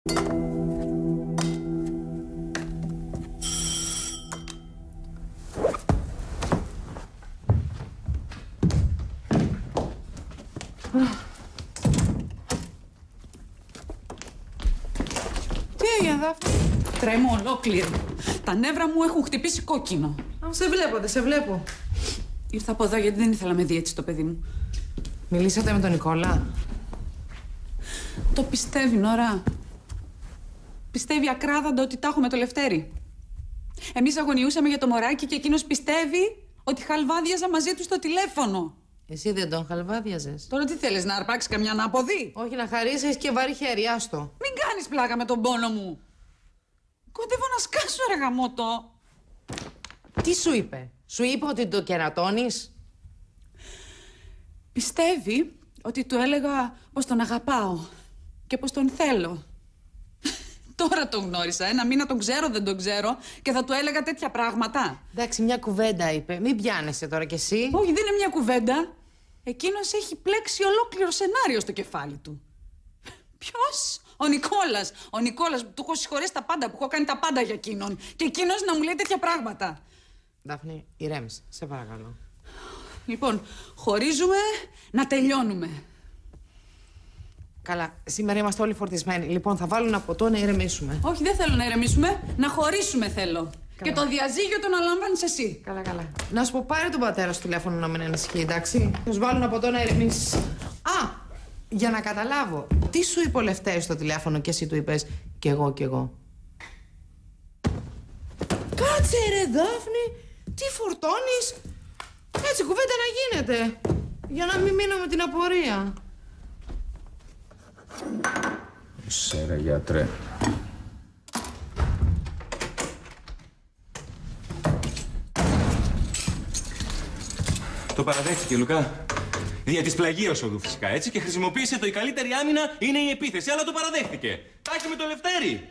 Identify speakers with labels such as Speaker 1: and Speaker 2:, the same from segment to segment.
Speaker 1: Τι έγινε, Δάφνη? Τρέμω ολόκληρη. Τα νεύρα μου έχουν χτυπήσει κόκκινο.
Speaker 2: Σε βλέπω, δεν σε βλέπω.
Speaker 1: Ήρθα από εδώ γιατί δεν ήθελα να με δει έτσι το παιδί μου.
Speaker 2: Μιλήσατε με τον Νικόλα?
Speaker 1: Το πιστεύει, Νωρά. Πιστεύει ακράδαντα ότι τα έχω με το Λευτέρη. Εμείς αγωνιούσαμε για το μωράκι και εκείνος πιστεύει ότι χαλβάδιαζα μαζί του στο τηλέφωνο.
Speaker 2: Εσύ δεν τον χαλβάδιαζες?
Speaker 1: Τώρα τι θέλεις, να αρπάξεις καμιά ανάποδη?
Speaker 2: Όχι, να χαρίσεις και βάρη χέρι, άστο.
Speaker 1: Μην κάνεις πλάκα με τον πόνο μου. Κοντεύω να σκάσω, ρε γαμώτο.
Speaker 2: Τι σου είπε? Σου είπε ότι το κερατώνεις?
Speaker 1: Πιστεύει ότι του έλεγα πως τον αγαπάω και πως τον θέλω. Τώρα τον γνώρισα. Ένα μήνα τον ξέρω, δεν τον ξέρω και θα του έλεγα τέτοια πράγματα.
Speaker 2: Εντάξει, μια κουβέντα είπε. Μην πιάνεσαι τώρα κι εσύ.
Speaker 1: Όχι, δεν είναι μια κουβέντα. Εκείνος έχει πλέξει ολόκληρο σενάριο στο κεφάλι του. Ποιος? Ο Νικόλας. Ο Νικόλας που του έχω συγχωρέσει τα πάντα, που έχω κάνει τα πάντα για εκείνον. Και εκείνος να μου λέει τέτοια πράγματα.
Speaker 2: Δάφνη, ηρέμησε, σε παρακαλώ.
Speaker 1: Λοιπόν, χωρίζουμε να τελειώνουμε.
Speaker 2: Καλά, σήμερα είμαστε όλοι φορτισμένοι. Λοιπόν, θα βάλω ένα ποτό να ηρεμήσουμε.
Speaker 1: Όχι, δεν θέλω να ηρεμήσουμε. Να χωρίσουμε θέλω. Καλά. Και το διαζύγιο το αναλαμβάνεις εσύ.
Speaker 2: Καλά, καλά. Να σου πω, πάρε τον πατέρα σου τηλέφωνο να μην ανησυχεί, εντάξει. Θα σου βάλω ένα ποτό να ηρεμήσεις. Α, για να καταλάβω. Τι σου είπε ο Λευτέρης στο τηλέφωνο και εσύ του είπες κι εγώ κι εγώ? Κάτσε ρε Δάφνη, τι φορτώνεις? Έτσι κουβέντα να γίνεται. Για να μην μείνω με την απορία.
Speaker 3: Σέρα, γιατρέ. Το παραδέχτηκε, Λουκά. Δια της πλαγίως οδού φυσικά, έτσι, και χρησιμοποίησε το η καλύτερη άμυνα είναι η επίθεση, αλλά το παραδέχτηκε. Τα έχει με το Λευτέρη.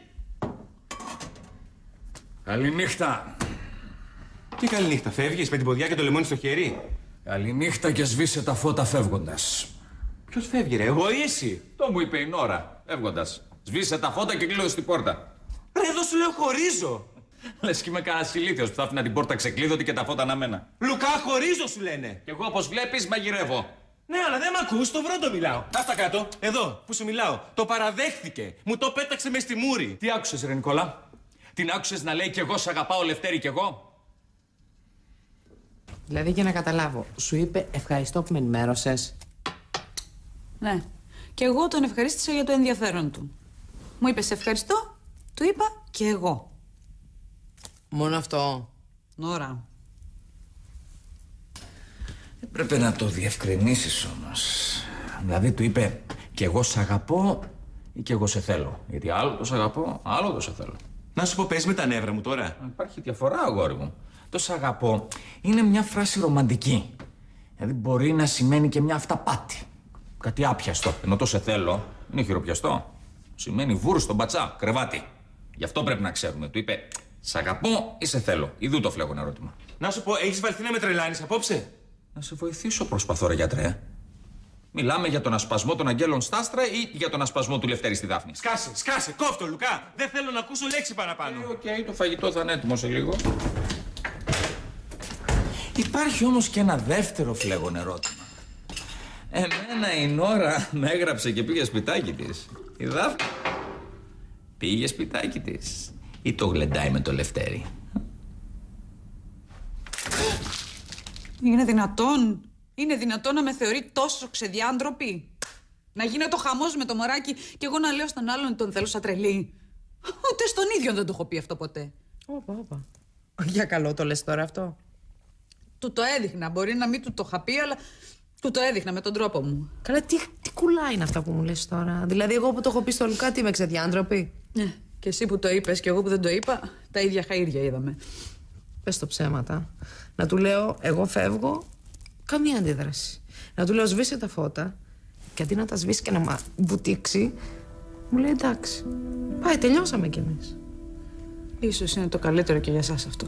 Speaker 4: Καληνύχτα.
Speaker 3: Τι καληνύχτα, φεύγεις με την ποδιά και το λεμόνι στο χέρι?
Speaker 4: Καληνύχτα και σβήσε τα φώτα φεύγοντας.
Speaker 3: Ποιος φεύγει, ρε, εγώ ή εσύ?
Speaker 4: Το μου είπε η Νόρα, φεύγοντας. Σβήσε τα φώτα και κλείδωσε την πόρτα.
Speaker 3: Ρε, εδώ σου λέω χωρίζω.
Speaker 4: Λες κι είμαι κανένας ηλίθιος που θα άφηνα την πόρτα ξεκλείδωτη και τα φώτα αναμένα.
Speaker 3: Λουκά, χωρίζω σου λένε.
Speaker 4: Κι εγώ όπως βλέπεις μαγειρεύω.
Speaker 3: Ναι, αλλά δεν μ' ακούς, στο βρόντο μιλάω. Άστα κάτω, εδώ που σου μιλάω. Το παραδέχτηκε. Μου το πέταξε μες στη μούρη.
Speaker 4: Τι άκουσες, ρε Νικόλα? Την άκουσες να λέει κι εγώ σ' αγαπάω, Λευτέρη, κι εγώ?
Speaker 2: Δηλαδή, για να καταλάβω, σου είπε ευχαριστώ που με ενημέρωσες?
Speaker 1: Ναι. Και εγώ τον ευχαρίστησα για το ενδιαφέρον του. Μου είπε σε ευχαριστώ, του είπα και εγώ.
Speaker 2: Μόνο αυτό?
Speaker 1: Νόρα.
Speaker 4: Έπρεπε να το διευκρινίσεις όμως. Δηλαδή του είπε κι εγώ σ' αγαπώ ή κι εγώ σε θέλω. Γιατί άλλο το σ' αγαπώ, άλλο το σε θέλω.
Speaker 3: Να σου πω, πες με τα νεύρα μου τώρα.
Speaker 4: Υπάρχει διαφορά, αγόρι μου. Το σ' αγαπώ είναι μια φράση ρομαντική. Δηλαδή μπορεί να σημαίνει και μια αυταπάτη. Κάτι άπιαστο. Ενώ το σε θέλω είναι χειροπιαστό. Σημαίνει βούρ στον πατσά, κρεβάτι. Γι' αυτό πρέπει να ξέρουμε. Του είπε σ' αγαπώ ή σε θέλω. Ιδού το φλέγον ερώτημα.
Speaker 3: Να σου πω, έχεις βαλθεί να με τρελάνεις απόψε?
Speaker 4: Να σε βοηθήσω, προσπαθώ, ρε γιατρέ. Μιλάμε για τον ασπασμό των αγγέλων στα άστρα ή για τον ασπασμό του Λευτέρη στη Δάφνη?
Speaker 3: Σκάσε, κόφτο, Λουκά. Δεν θέλω να ακούσω λέξη παραπάνω.
Speaker 4: Οκ, το φαγητό θα είναι έτοιμο σε λίγο. Υπάρχει όμως και ένα δεύτερο φλέγον ερώτημα. Εμένα η Νόρα με έγραψε και πήγε σπιτάκι της. Η Δάφνη πήγε σπιτάκι της ή το γλεντάει με το Λευτέρη?
Speaker 1: Είναι δυνατόν? Είναι δυνατόν να με θεωρεί τόσο ξεδιάντροπη? Να γίνεται ο χαμός με το μωράκι και εγώ να λέω στον άλλον ότι τον θέλω σαν τρελή? Ούτε στον ίδιο δεν το έχω πει αυτό ποτέ.
Speaker 2: Όπα. Για καλό το λες τώρα αυτό?
Speaker 1: Του το έδειχνα. Μπορεί να μην του το είχα πει, αλλά του το έδειχνα με τον τρόπο μου.
Speaker 2: Καλά, τι κουλά είναι αυτά που μου λες τώρα? Δηλαδή, εγώ που το έχω πει στο Λουκά, τι είμαι ξεδιάντροπη?
Speaker 1: Ναι, και εσύ που το είπες και εγώ που δεν το είπα, τα ίδια χαΐρια είδαμε.
Speaker 2: Πες το ψέματα. Να του λέω, εγώ φεύγω, καμία αντίδραση. Να του λέω, σβήσε τα φώτα, και αντί να τα σβήσει και να μα βουτήξει, μου λέει εντάξει. Πάει, τελειώσαμε κι εμείς.
Speaker 1: Ίσως είναι το καλύτερο και για εσάς αυτό.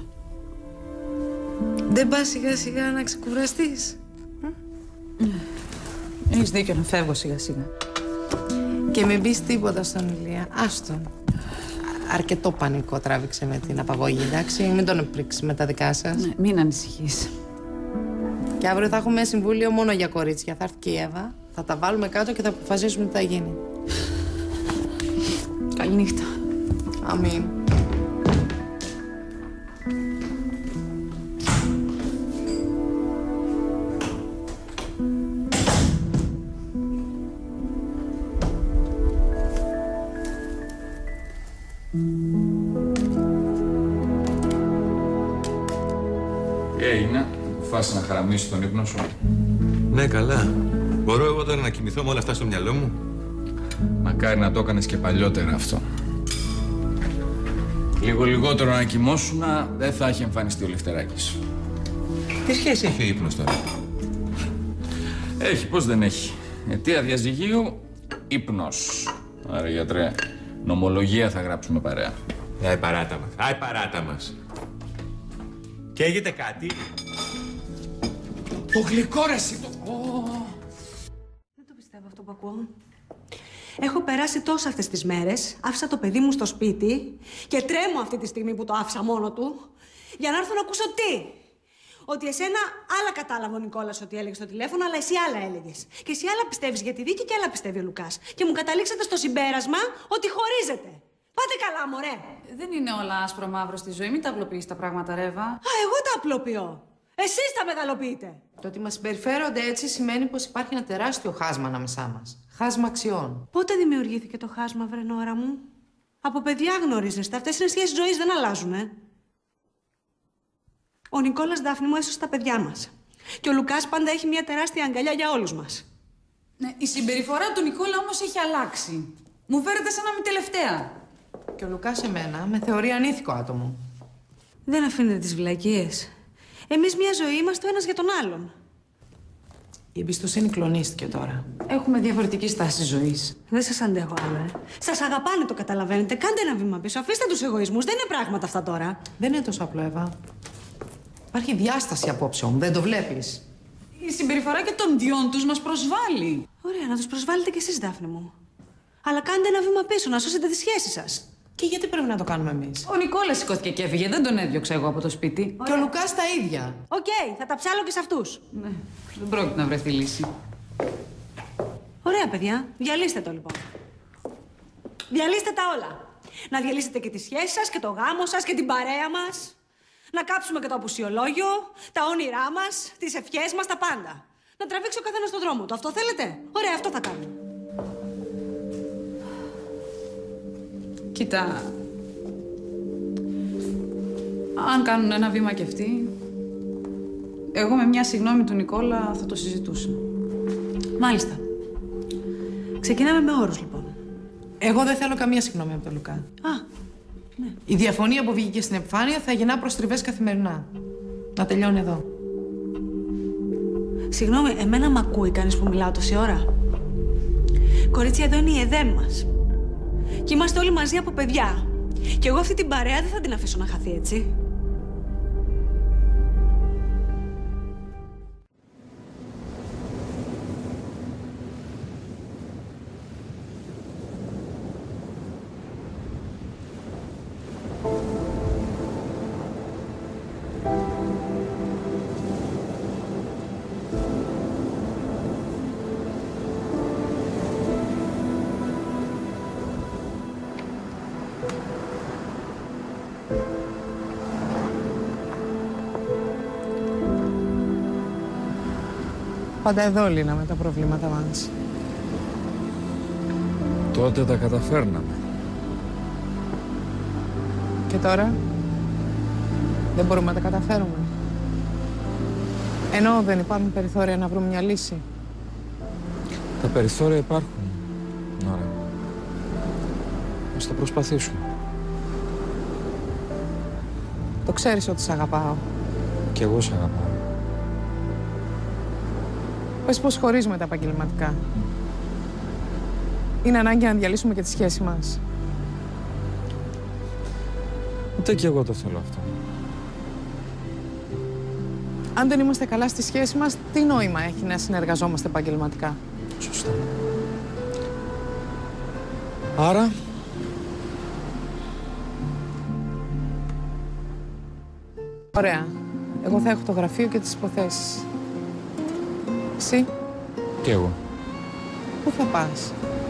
Speaker 2: Δεν πας σιγά σιγά να ξεκουραστείς?
Speaker 1: Έχεις δίκιο να φεύγω σιγά σιγά.
Speaker 2: Και μην πεις τίποτα στον Ηλία. Άστον. Αρκετό πανικό τράβηξε με την απαγωγή, εντάξει. Μην τον επρίξει με τα δικά σας.
Speaker 1: Ναι, μην ανησυχείς.
Speaker 2: Και αύριο θα έχουμε συμβούλιο μόνο για κορίτσια. Θα έρθει και η Εύα. Θα τα βάλουμε κάτω και θα αποφασίσουμε τι θα γίνει.
Speaker 1: Καληνύχτα.
Speaker 2: Αμήν.
Speaker 4: Είναι, φάση να χαραμίσει τον ύπνο σου.
Speaker 3: Ναι, καλά. Μπορώ εγώ τώρα να κοιμηθώ με όλα αυτά στο μυαλό μου?
Speaker 4: Μακάρι να το έκανες και παλιότερα αυτό. Λίγο λιγότερο να κοιμώσουν, δεν θα έχει εμφανιστεί ο Λευτεράκης.
Speaker 3: Τι σχέση έχει ο ύπνος τώρα?
Speaker 4: Έχει, πώς δεν έχει. Αιτία διαζυγίου, ύπνος. Άρα, γιατρέ, νομολογία θα γράψουμε παρέα.
Speaker 3: Άι παράτα μας. Άι παράτα μας. Καίγεται κάτι?
Speaker 4: Το γλυκό ρε εσύ,
Speaker 5: Δεν το πιστεύω αυτό που ακούω. Έχω περάσει τόσα αυτές τις μέρες, άφησα το παιδί μου στο σπίτι και τρέμω αυτή τη στιγμή που το άφησα μόνο του για να έρθω να ακούσω τι. Ότι εσένα άλλα κατάλαβε ο Νικόλας ότι έλεγε στο τηλέφωνο, αλλά εσύ άλλα έλεγες. Και εσύ άλλα πιστεύεις για τη δίκη και άλλα πιστεύει ο Λουκάς. Και μου καταλήξατε στο συμπέρασμα ότι χωρίζετε. Πάτε καλά, μωρέ.
Speaker 1: Δεν είναι όλα άσπρο μαύρο στη ζωή. Μην τα απλοποιείς τα πράγματα, Ρέβα.
Speaker 5: Α, εγώ τα απλοποιώ. Εσείς τα μεγαλοποιείτε.
Speaker 2: Το ότι μας συμπεριφέρονται έτσι σημαίνει πως υπάρχει ένα τεράστιο χάσμα ανάμεσά μας. Χάσμα αξιών.
Speaker 5: Πότε δημιουργήθηκε το χάσμα, βρενόρα μου? Από παιδιά γνωρίζεστε. Αυτές είναι σχέσεις ζωής, δεν αλλάζουν, Ο Νικόλας, Δάφνη μου, έσωσε τα παιδιά μας. Και ο Λουκάς πάντα έχει μια τεράστια αγκαλιά για όλους μας.
Speaker 1: Ναι, η συμπεριφορά του Νικόλα όμως έχει αλλάξει. Μου φέρετε σαν να είμαι τελευταία.
Speaker 2: Και ο Λουκάς εμένα με θεωρεί ανήθικο άτομο.
Speaker 5: Δεν αφήνετε τις βλακίες. Εμείς μια ζωή είμαστε ο ένας για τον άλλον.
Speaker 2: Η εμπιστοσύνη κλονίστηκε τώρα.
Speaker 1: Έχουμε διαφορετική στάση ζωής.
Speaker 5: Δεν σας αντέχω άλλο, Σας αγαπάνε, το καταλαβαίνετε. Κάντε ένα βήμα πίσω. Αφήστε τους εγωισμούς. Δεν είναι πράγματα αυτά τώρα.
Speaker 2: Δεν είναι τόσο απλό, Εύα. Υπάρχει διάσταση απόψεων, δεν το βλέπεις.
Speaker 1: Η συμπεριφορά και των δυο τους μας προσβάλλει.
Speaker 5: Ωραία, να τους προσβάλλετε κι εσείς, Δάφνη μου. Αλλά κάντε ένα βήμα πίσω, να σώσετε τη σχέση σας.
Speaker 2: Και γιατί πρέπει να το κάνουμε εμείς?
Speaker 1: Ο Νικόλας σηκώθηκε και έφυγε. Δεν τον έδιωξα εγώ από το σπίτι.
Speaker 2: Και ο Λουκάς τα ίδια.
Speaker 5: Οκ, θα τα ψάλω και σε αυτούς.
Speaker 1: Ναι, δεν πρόκειται να βρεθεί λύση.
Speaker 5: Ωραία, παιδιά. Διαλύστε το, λοιπόν. Διαλύστε τα όλα. Να διαλύσετε και τη σχέση σας και το γάμο σας και την παρέα μας. Να κάψουμε και το απουσιολόγιο, τα όνειρά μας, τις ευχές μας, τα πάντα. Να τραβήξει ο καθένας στον δρόμο του. Αυτό θέλετε? Ωραία, αυτό θα κάνουμε.
Speaker 1: Κοίτα, αν κάνουν ένα βήμα κι αυτοί, εγώ με μια συγγνώμη του Νικόλα θα το συζητούσα.
Speaker 5: Μάλιστα. Ξεκινάμε με όρους, λοιπόν.
Speaker 2: Εγώ δεν θέλω καμία συγγνώμη από τον Λουκά.
Speaker 5: Α, ναι.
Speaker 2: Η διαφωνία που βγήκε στην επιφάνεια θα γεννά προστριβές καθημερινά. Να τελειώνει εδώ.
Speaker 5: Συγγνώμη, εμένα μ' ακούει κανείς που μιλάω τόση ώρα? Κορίτσια, εδώ είναι η ΕΔΕΜ μας. Και είμαστε όλοι μαζί από παιδιά. Και εγώ αυτή την παρέα δεν θα την αφήσω να χαθεί, έτσι.
Speaker 2: Πάντα εδώ λύναμε τα προβλήματα μας.
Speaker 4: Τότε τα καταφέρναμε.
Speaker 2: Και τώρα δεν μπορούμε να τα καταφέρουμε. Ενώ δεν υπάρχουν περιθώρια να βρούμε μια λύση.
Speaker 4: Τα περιθώρια υπάρχουν. Ωραία. Ας τα προσπαθήσουμε.
Speaker 2: Το ξέρεις ότι σ' αγαπάω.
Speaker 4: Κι εγώ σ' αγαπάω.
Speaker 2: Πες πως χωρίζουμε τα επαγγελματικά. Είναι ανάγκη να διαλύσουμε και τη σχέση μας.
Speaker 4: Ούτε κι εγώ το θέλω αυτό.
Speaker 2: Αν δεν είμαστε καλά στη σχέση μας, τι νόημα έχει να συνεργαζόμαστε επαγγελματικά?
Speaker 4: Σωστά. Άρα...
Speaker 2: Ωραία. Εγώ θα έχω το γραφείο και τις υποθέσεις. Εσύ,
Speaker 4: Τι εγώ?
Speaker 2: πού θα πας?